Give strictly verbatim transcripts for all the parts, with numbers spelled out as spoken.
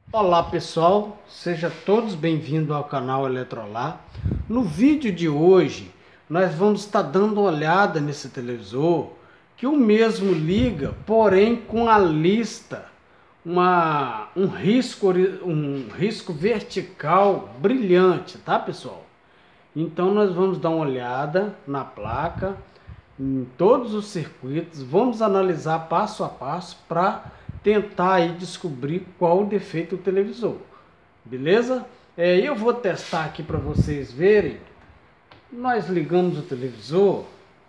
Olá pessoal, sejam todos bem-vindos ao canal Eletrolar. No vídeo de hoje nós vamos estar dando uma olhada nesse televisor que o mesmo liga, porém com a lista, uma, um, risco, um risco vertical brilhante, tá pessoal? Então nós vamos dar uma olhada na placa, em todos os circuitos, vamos analisar passo a passo para tentar aí descobrir qual o defeito do televisor, beleza? É, eu vou testar aqui para vocês verem. Nós ligamos o televisor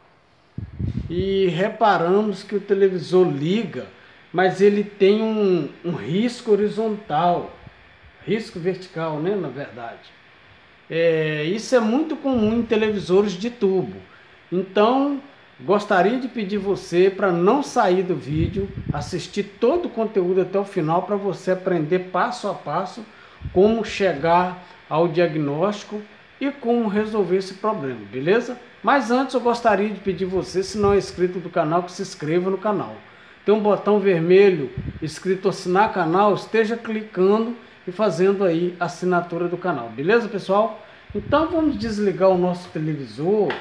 e reparamos que o televisor liga, mas ele tem um, um risco horizontal, risco vertical, né, na verdade. É, isso é muito comum em televisores de tubo. Então, gostaria de pedir você para não sair do vídeo, assistir todo o conteúdo até o final para você aprender passo a passo como chegar ao diagnóstico e como resolver esse problema, beleza? Mas antes eu gostaria de pedir você, se não é inscrito do canal, que se inscreva no canal. Tem um botão vermelho escrito assinar canal, esteja clicando e fazendo aí a assinatura do canal, beleza pessoal? Então vamos desligar o nosso televisor.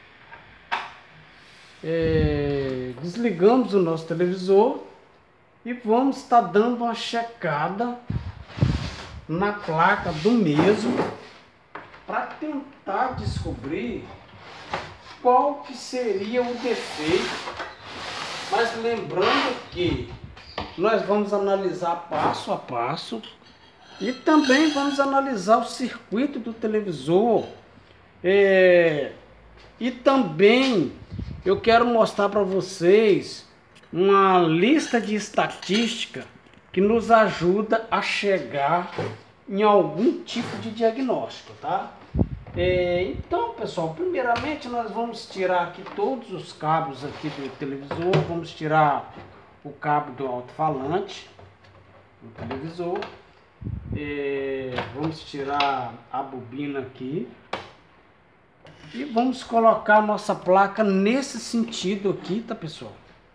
É, desligamos o nosso televisor e vamos estar dando uma checada na placa do mesmo para tentar descobrir qual que seria o defeito. Mas lembrando que nós vamos analisar passo a passo e também vamos analisar o circuito do televisor. É, e também eu quero mostrar para vocês uma lista de estatística que nos ajuda a chegar em algum tipo de diagnóstico, tá? É, então, pessoal, primeiramente nós vamos tirar aqui todos os cabos aqui do televisor, vamos tirar o cabo do alto-falante do televisor, é, vamos tirar a bobina aqui. E vamos colocar a nossa placa nesse sentido aqui, tá pessoal?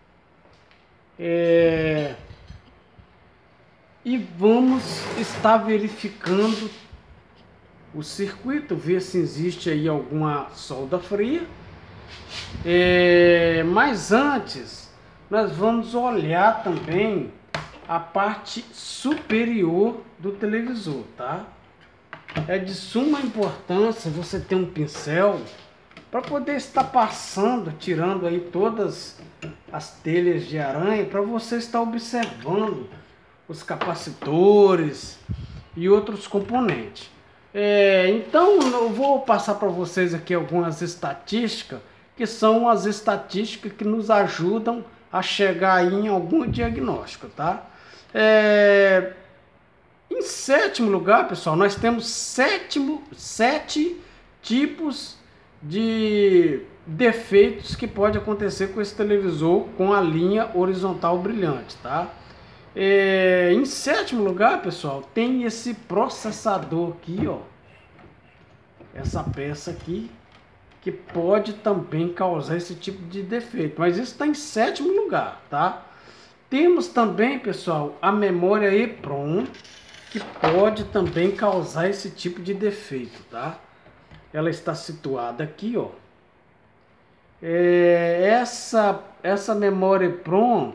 É... E vamos estar verificando o circuito, ver se existe aí alguma solda fria. É... Mas antes, nós vamos olhar também a parte superior do televisor, tá? É de suma importância você ter um pincel para poder estar passando, tirando aí todas as telhas de aranha, para você estar observando os capacitores e outros componentes. É, então eu vou passar para vocês aqui algumas estatísticas, que são as estatísticas que nos ajudam a chegar aí em algum diagnóstico, tá? É... Em sétimo lugar, pessoal, nós temos sétimo, sete tipos de defeitos que pode acontecer com esse televisor com a linha horizontal brilhante, tá? É, em sétimo lugar, pessoal, tem esse processador aqui, ó, essa peça aqui, que pode também causar esse tipo de defeito, mas isso está em sétimo lugar, tá? Temos também, pessoal, a memória EEPROM, que pode também causar esse tipo de defeito, tá? Ela está situada aqui, ó. É, essa, essa memória EEPROM,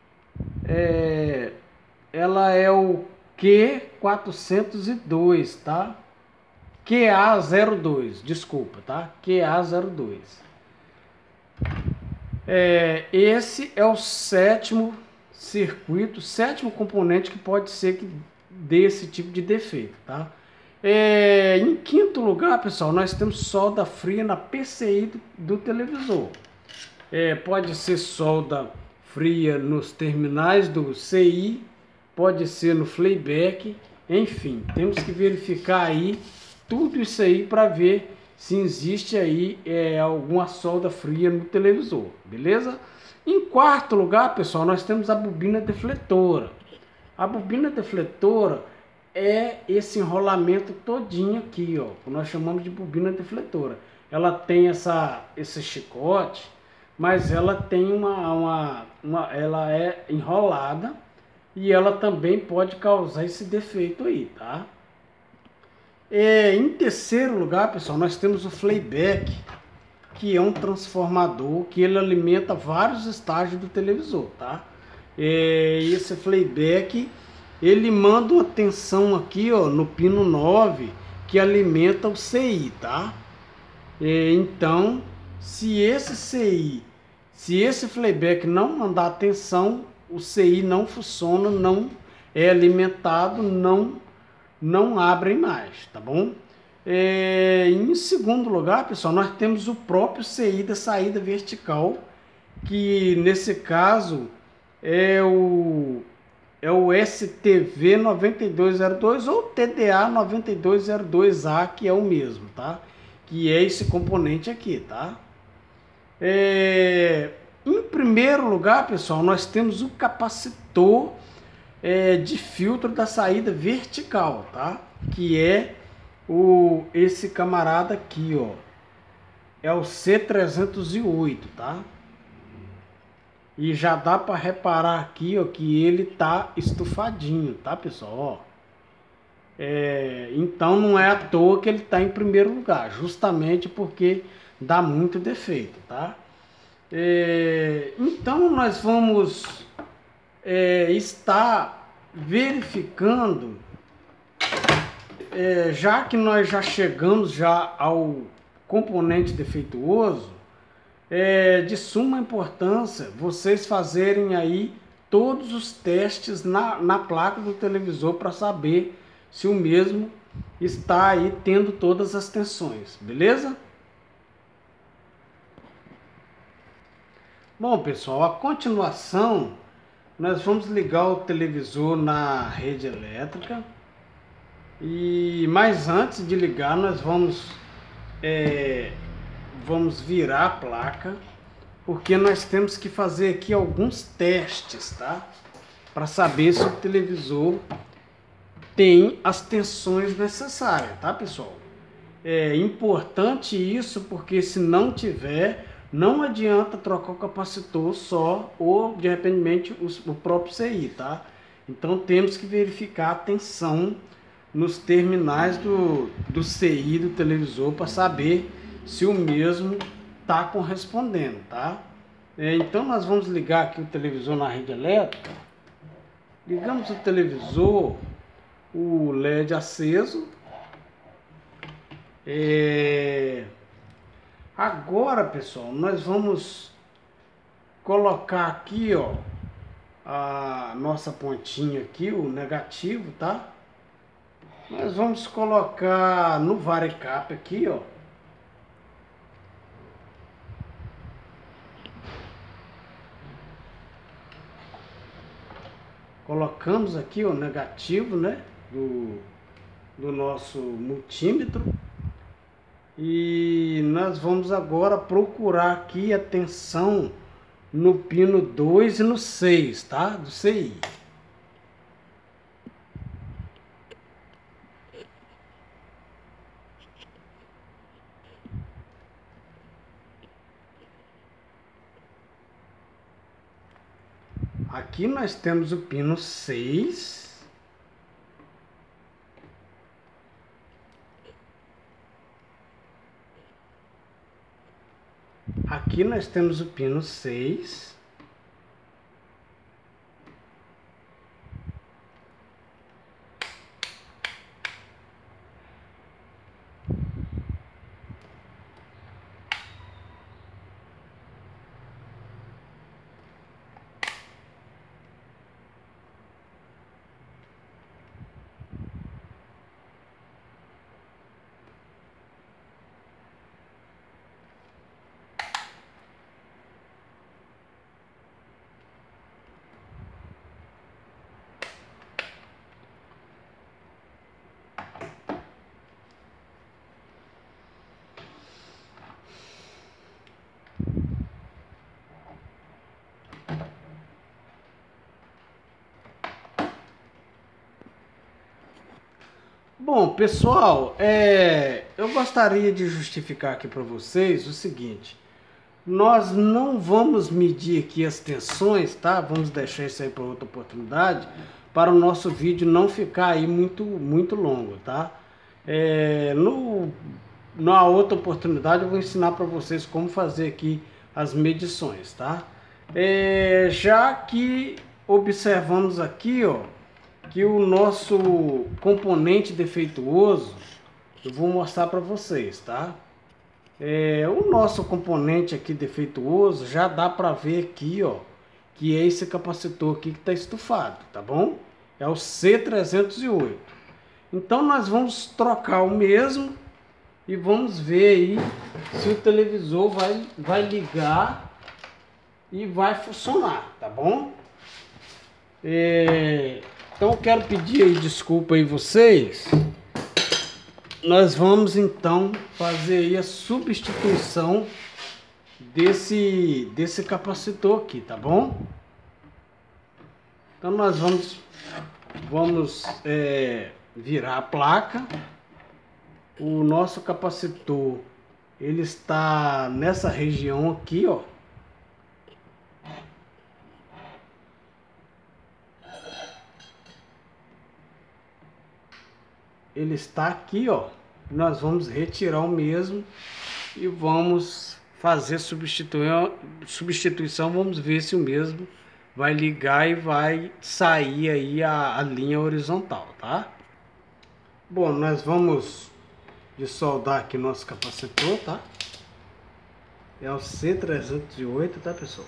é, ela é o Q quatrocentos e dois, tá? Q A zero dois, desculpa, tá? Q A zero dois. É, esse é o sétimo circuito, sétimo componente que pode ser que desse tipo de defeito, tá? É, em quinto lugar, pessoal, nós temos solda fria na P C I do, do televisor. É, pode ser solda fria nos terminais do C I, pode ser no playback, enfim, temos que verificar aí tudo isso aí para ver se existe aí é, alguma solda fria no televisor, beleza? Em quarto lugar, pessoal, nós temos a bobina defletora. A bobina defletora é esse enrolamento todinho aqui, ó, que nós chamamos de bobina defletora. Ela tem essa, esse chicote, mas ela tem uma, uma, uma ela é enrolada e ela também pode causar esse defeito aí, tá? É, em terceiro lugar, pessoal, nós temos o playback, que é um transformador que ele alimenta vários estágios do televisor, tá? É, esse playback, ele manda uma tensão aqui, ó, no pino nove, que alimenta o C I, tá? É, então, se esse C I, se esse playback não mandar atenção, o C I não funciona, não é alimentado, não, não abre mais, tá bom? É, em segundo lugar, pessoal, nós temos o próprio C I da saída vertical, que nesse caso é o, é o S T V nove dois zero dois ou T D A nove dois zero dois A, que é o mesmo, tá? Que é esse componente aqui, tá? É, em primeiro lugar, pessoal, nós temos o capacitor é, de filtro da saída vertical, tá? Que é o, esse camarada aqui, ó. É o C trezentos e oito, tá? E já dá para reparar aqui, ó, que ele tá estufadinho, tá, pessoal? Ó. É, então não é à toa que ele está em primeiro lugar, justamente porque dá muito defeito, tá? É, então nós vamos é, estar verificando, é, já que nós já chegamos já ao componente defeituoso, é de suma importância vocês fazerem aí todos os testes na, na placa do televisor para saber se o mesmo está aí tendo todas as tensões, beleza? Bom, pessoal, a continuação, nós vamos ligar o televisor na rede elétrica. E mas antes de ligar, nós vamos é, vamos virar a placa, porque nós temos que fazer aqui alguns testes, tá? Para saber se o televisor tem as tensões necessárias, tá, pessoal? É importante isso, porque se não tiver, não adianta trocar o capacitor só ou de repente o próprio C I, tá? Então temos que verificar a tensão nos terminais do, do C I do televisor para saber se o mesmo está correspondendo, tá? É, então nós vamos ligar aqui o televisor na rede elétrica. Ligamos o televisor, o L E D aceso. É... Agora, pessoal, nós vamos colocar aqui, ó, a nossa pontinha aqui, o negativo, tá? Nós vamos colocar no varicap aqui, ó. Colocamos aqui o negativo, né, do, do nosso multímetro. E nós vamos agora procurar aqui a tensão no pino dois e no seis, tá? Do C I. Aqui nós temos o pino seis. Aqui nós temos o pino seis. Bom, pessoal, é, eu gostaria de justificar aqui para vocês o seguinte. Nós não vamos medir aqui as tensões, tá? Vamos deixar isso aí para outra oportunidade, para o nosso vídeo não ficar aí muito, muito longo, tá? É, no, na outra oportunidade eu vou ensinar para vocês como fazer aqui as medições, tá? É, já que observamos aqui, ó, que o nosso componente defeituoso, eu vou mostrar para vocês, tá? É, o nosso componente aqui defeituoso já dá para ver aqui, ó, que é esse capacitor aqui que está estufado, tá bom? É o C trezentos e oito. Então nós vamos trocar o mesmo e vamos ver aí se o televisor vai, vai ligar e vai funcionar, tá bom? É, então eu quero pedir aí desculpa aí vocês. Nós vamos então fazer aí a substituição desse, desse capacitor aqui, tá bom? Então nós vamos, vamos é, virar a placa. O nosso capacitor, ele está nessa região aqui, ó. Ele está aqui, ó. Nós vamos retirar o mesmo e vamos fazer substituição, substituição. Vamos ver se o mesmo vai ligar e vai sair aí a, a linha horizontal, tá? Bom, nós vamos desoldar aqui nosso capacitor, tá? É o C trezentos e oito, tá, pessoal?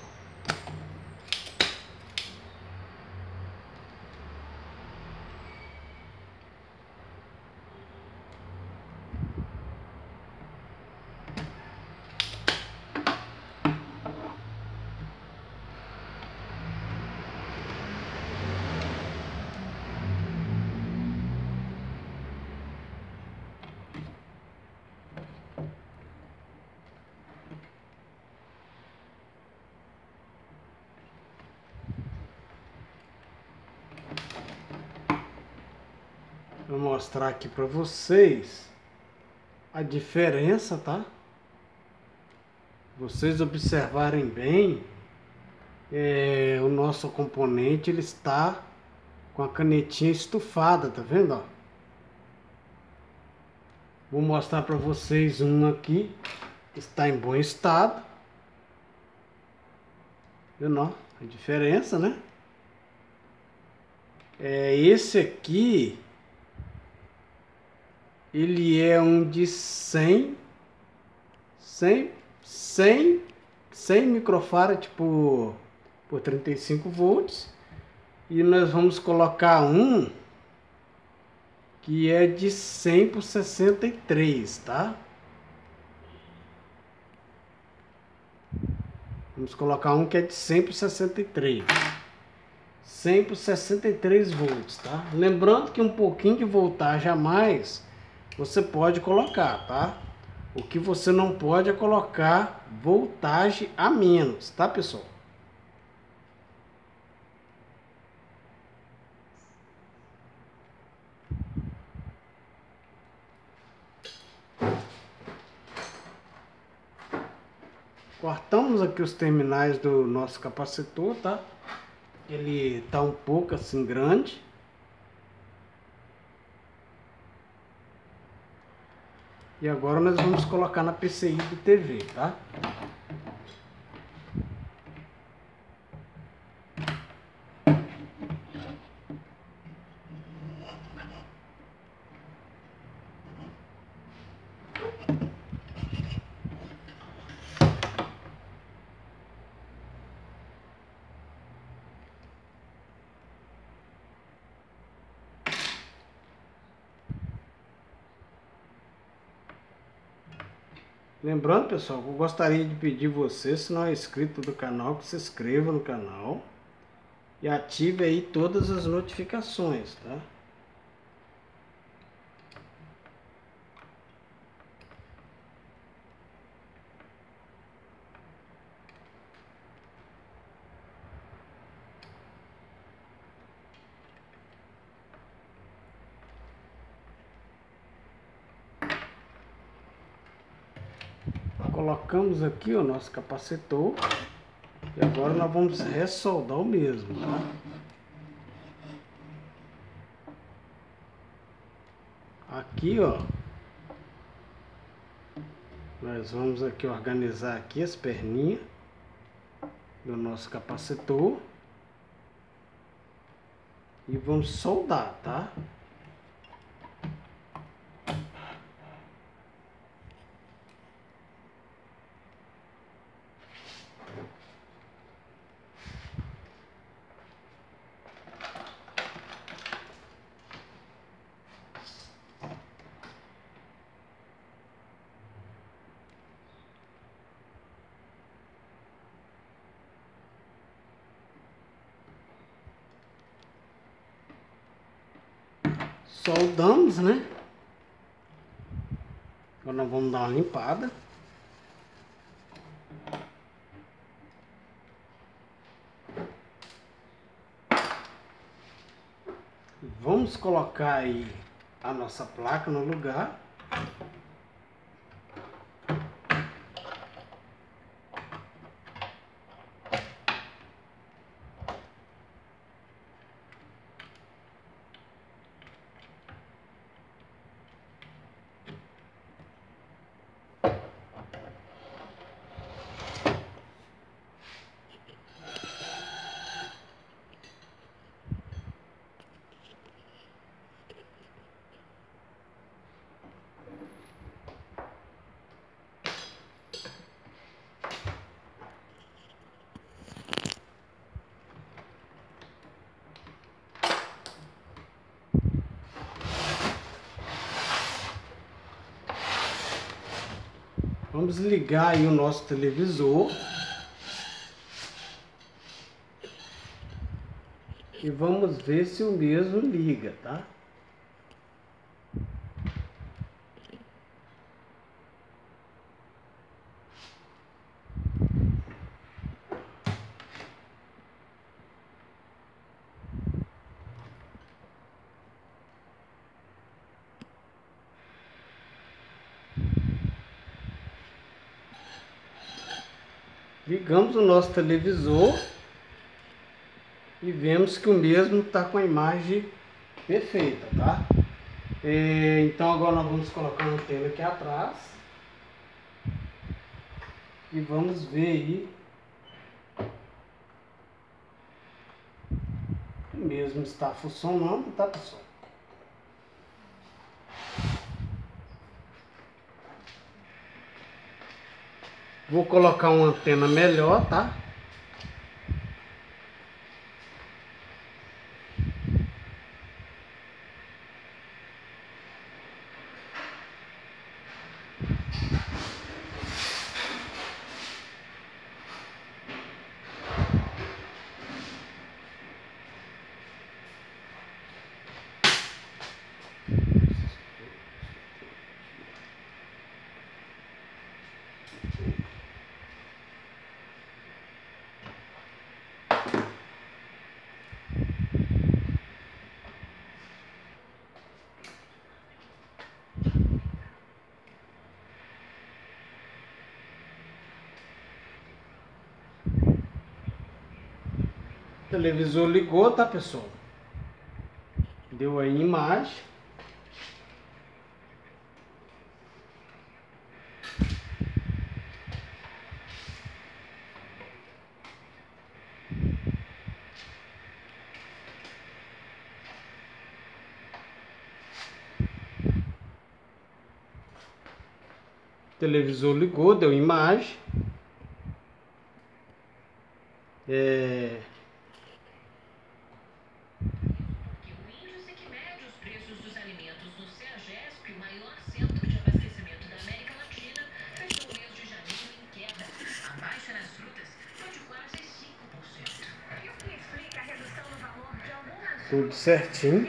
Vou mostrar aqui para vocês a diferença, tá? Vocês observarem bem, é, o nosso componente ele está com a canetinha estufada, tá vendo? Ó? Vou mostrar para vocês um aqui, está em bom estado. Vendo, ó? A diferença, né? É, esse aqui ele é um de cem, cem, cem, cem microfarad por, por trinta e cinco volts. E nós vamos colocar um que é de cem por sessenta e três, tá? Vamos colocar um que é de cem por sessenta e três. cem por sessenta e três volts, tá? Lembrando que um pouquinho de voltagem a mais você pode colocar, tá? O que você não pode é colocar voltagem a menos, tá, pessoal? Cortamos aqui os terminais do nosso capacitor, tá? Ele tá um pouco assim grande. E agora nós vamos colocar na P C I do T V, tá? Lembrando, pessoal, que eu gostaria de pedir você, se não é inscrito do canal, que se inscreva no canal e ative aí todas as notificações, tá? Colocamos aqui o nosso capacitor. E agora nós vamos ressoldar o mesmo, tá? Aqui, ó, nós vamos aqui organizar aqui as perninhas do nosso capacitor e vamos soldar, tá? Soldamos, né? Agora nós vamos dar uma limpada. Vamos colocar aí a nossa placa no lugar. Vamos ligar aí o nosso televisor e vamos ver se o mesmo liga, tá? Ligamos o nosso televisor e vemos que o mesmo está com a imagem perfeita, tá? E, então agora nós vamos colocar a antena aqui atrás e vamos ver aí o mesmo está funcionando, tá, pessoal? Vou colocar uma antena melhor, tá? O televisor ligou, tá, pessoal? Deu aí imagem. O televisor ligou, deu imagem. É... Tudo certinho.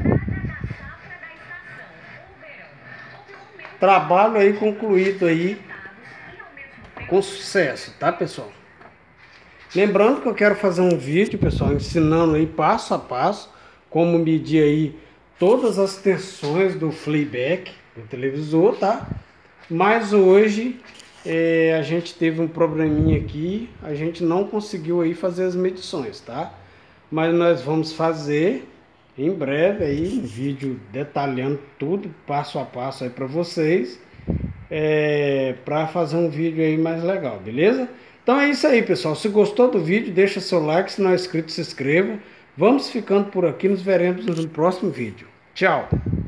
Trabalho aí concluído aí com sucesso, tá, pessoal? Lembrando que eu quero fazer um vídeo, pessoal, ensinando aí passo a passo como medir aí todas as tensões do playback do televisor, tá? Mas hoje é, a gente teve um probleminha aqui, a gente não conseguiu aí fazer as medições, tá? Mas nós vamos fazer em breve aí um vídeo detalhando tudo, passo a passo aí para vocês, é, para fazer um vídeo aí mais legal, beleza? Então é isso aí, pessoal. Se gostou do vídeo, deixa seu like, se não é inscrito, se inscreva. Vamos ficando por aqui, nos veremos no próximo vídeo. Tchau!